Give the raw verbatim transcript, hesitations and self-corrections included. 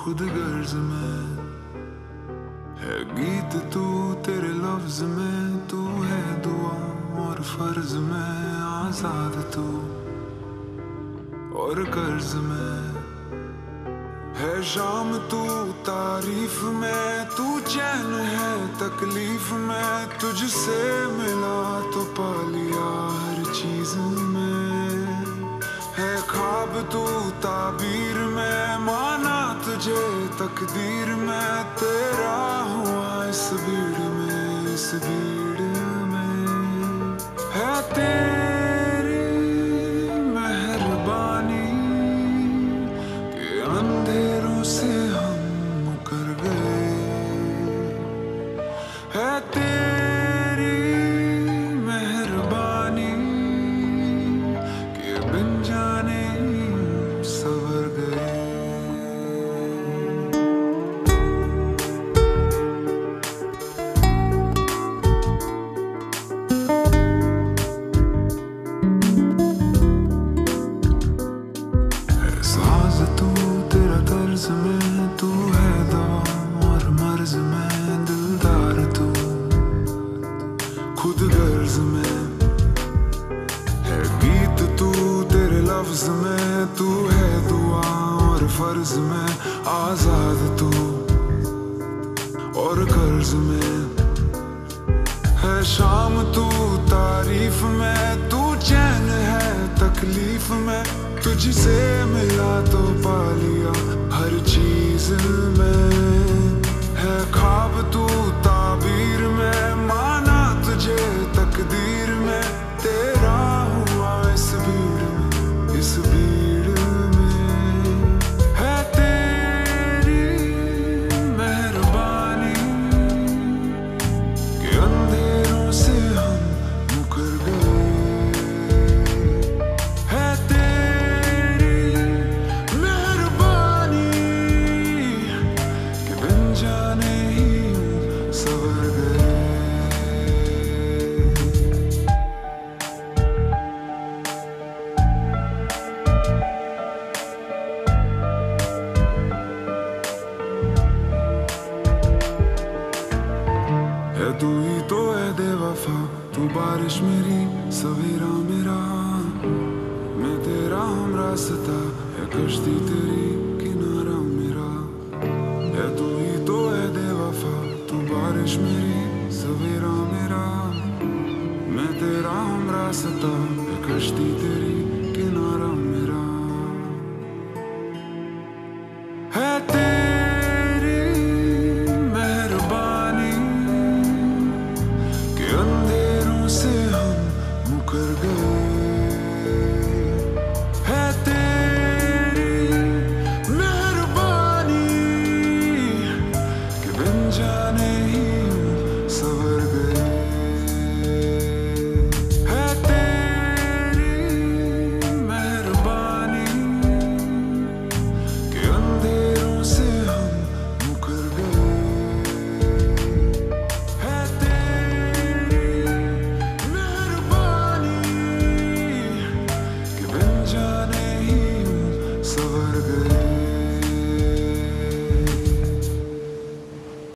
खुद गर्ज में है गीत तू, तेरे लफ्ज में तू है दुआ और फर्ज में आजाद तू, और कर्ज में है शाम तू, तारीफ में तू चैन है तकलीफ में, तुझसे मिला तो पा लिया हर चीज में, है ख्वाब तू ताबीर में, माना तुझे तकदीर में, तेरा हुआ इस भीड़ में, इस भीड़ में है तेरी मेहरबानी कि अंधेरों से हम मुकर गए, है तेरी मेहरबानी कि बिन जाने सवर गए। साज तू तेरा तर्ज में, तू है दवा और मर्ज में, दिलदार तू खुद गर्ज में है गीत तू, तेरे लफ्ज में तू है दुआ और फर्ज में आजाद तू, और कर्ज में है शाम तू, तारीफ में तू चैन है तकलीफ में, तुझसे मिला तो पा लिया हर चीज में, है ख्वाब तू ताबीर में, माना तुझे तकदीर में, तेरा हुआ इस भीड़ में, इस भीड़ में है तेरी मेहरबानी कि अंधेरों से हम मुकर गए, है तेरी मेहरबानी कि बिन जाने ही सवर गए। है तू ही तो है बेवफा, तू बारिश मेरी सवेरा मेरा, मैं तेरा हम रास्ता है कश्ती तेरी किनारा मेरा, है तू ही तो है बेवफा, तू बारिश मेरी सवेरा मेरा, मैं तेरा हम रास्ता है कश्ती तेरी